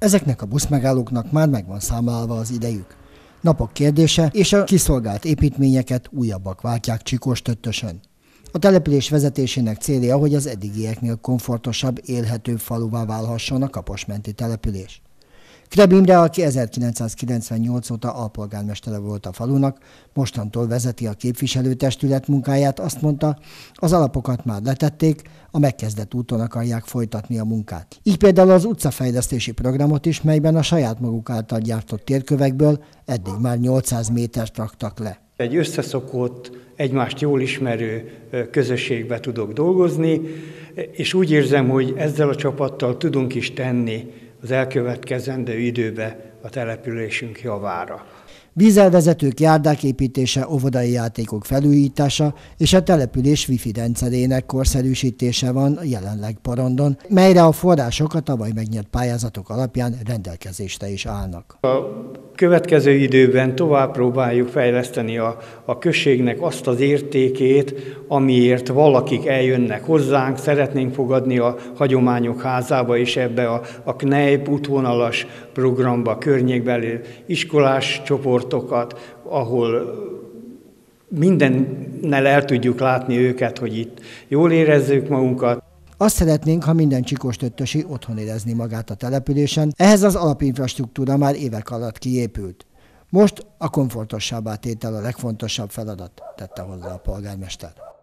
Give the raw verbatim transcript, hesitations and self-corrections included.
Ezeknek a buszmegállóknak már meg van számlálva az idejük. Napok kérdése, és a kiszolgált építményeket újabbak váltják Csikós-Töttösön. A település vezetésének célja, hogy az eddigieknél komfortosabb, élhetőbb faluvá válhasson a Kaposmenti település. Kreb Imre, aki ezerkilencszázkilencvennyolc óta alpolgármestere volt a falunak, mostantól vezeti a képviselőtestület munkáját, azt mondta, az alapokat már letették, a megkezdett úton akarják folytatni a munkát. Így például az utcafejlesztési programot is, melyben a saját maguk által gyártott térkövekből eddig már nyolcszáz métert raktak le. Egy összeszokott, egymást jól ismerő közösségbe tudok dolgozni, és úgy érzem, hogy ezzel a csapattal tudunk is tenni az elkövetkezendő időbe a településünk javára. Vízelvezetők, járdák építése, óvodai játékok felújítása és a település wifi rendszerének korszerűsítése van jelenleg porondon, melyre a források a tavaly megnyert pályázatok alapján rendelkezésre is állnak. A következő időben tovább próbáljuk fejleszteni a, a községnek azt az értékét, amiért valakik eljönnek hozzánk, szeretnénk fogadni a Hagyományok Házába és ebbe a, a knéip útvonalas programba, környékbeli iskolás csoportokat, ahol mindennel el tudjuk látni őket, hogy itt jól érezzük magunkat. Azt szeretnénk, ha minden csikós-töttösi otthon érezni magát a településen, ehhez az alapinfrastruktúra már évek alatt kiépült. Most a komfortosabbá tétel a legfontosabb feladat, tette hozzá a polgármester.